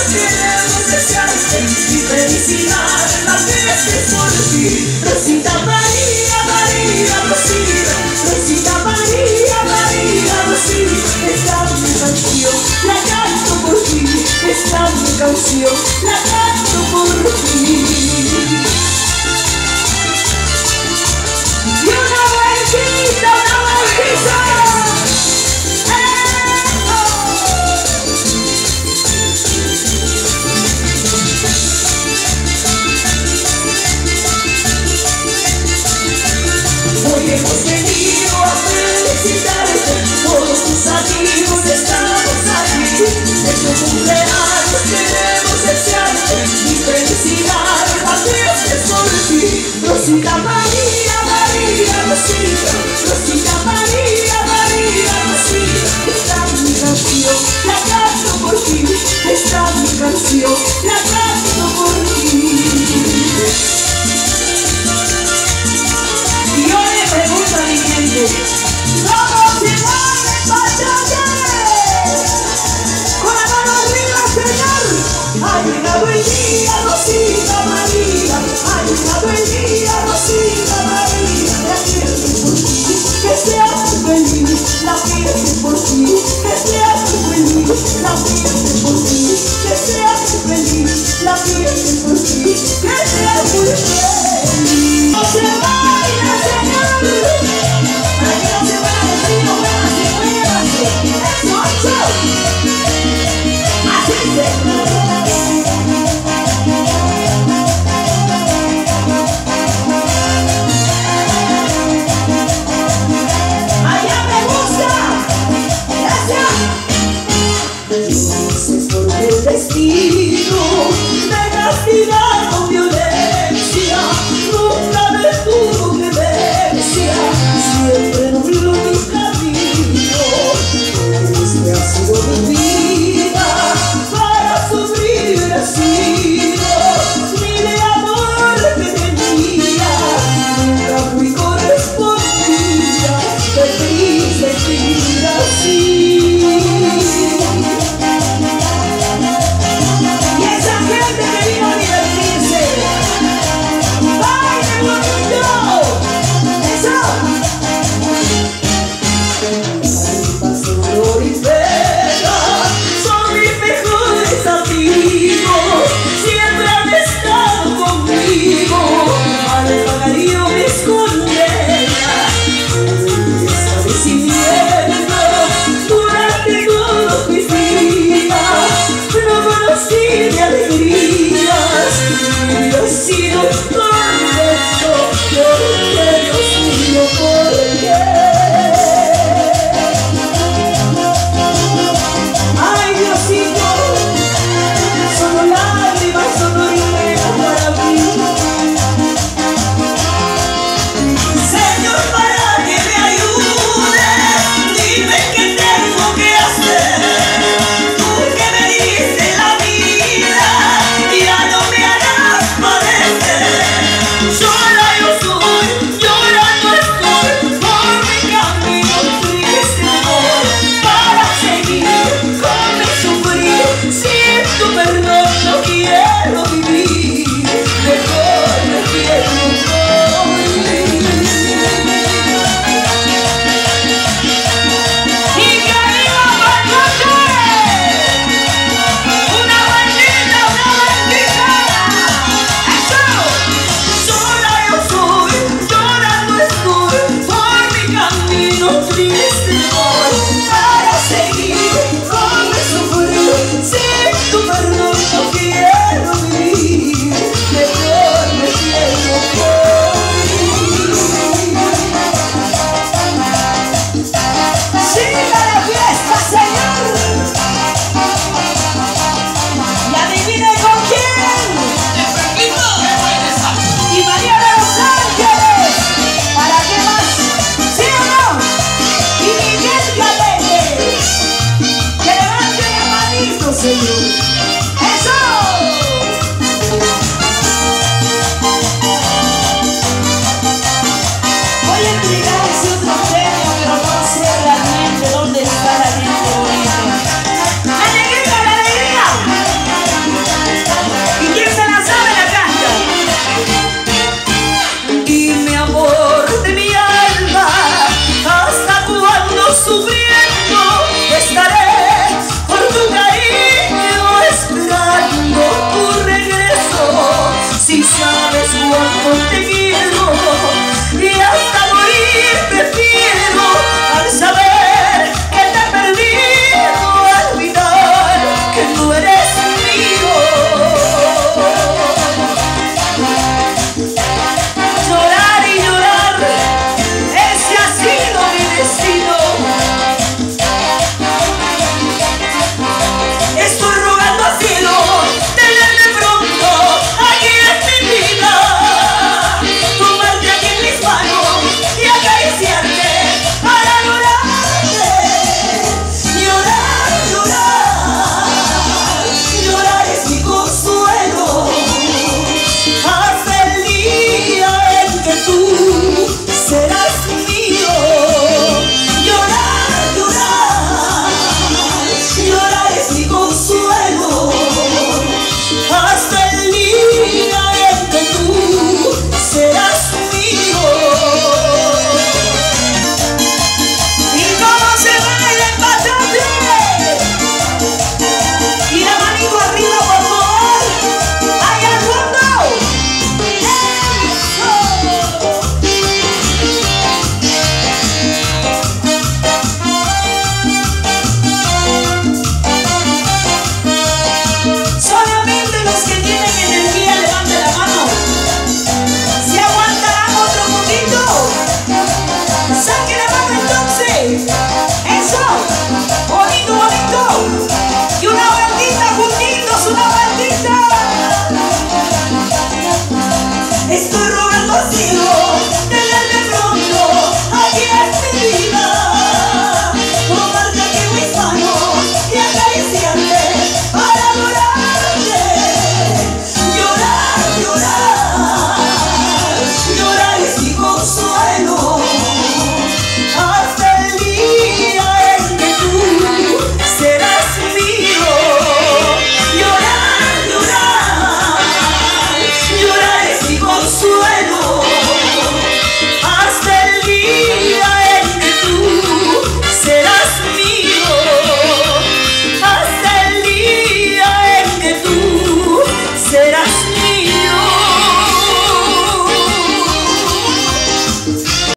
queremos desearte y felicidad la fiesta es por ti. Rosita María, María Rosita, Rosita María, María Rosita, esta es mi canción, la canto por ti, esta es mi canción, la canto por ti. Y una vueltita, una vueltita. Hoy hemos venido a felicitarte, todos tus amigos estamos aquí. En tu cumpleaños queremos desearte y felicidad, la fiesta es por ti. Rosita María, María Rosita, Rosita María, María Rosita, esta es mi canción, la canto por ti, esta es mi canción, la canto por ti. Y yo le pregunto a mi gente, ¿cómo se mueve el pachaque? Con la mano arriba, Señor. Ha llegado el día, Rosita María, ha llegado el día, Rosita María, la fiesta es por ti, que seas feliz, la fiesta es por ti, que seas feliz, la fiesta es por ti, que seas feliz, la fiesta es por ti, que seas muy feliz. No se baila, Señor, para que no se vaya el ritmo, muévase, muévase, eso, eso, así se allá me gusta, gracias. No sé por qué el destino me castiga con violencia, nunca me tuvo clemencia, siempre nubló mi camino. Este ha sido mi vida, para sufrir ha sido mi de amor que tenía, nunca fui correspondida, qué triste vida así. Y esa gente que vino a divertir tú eres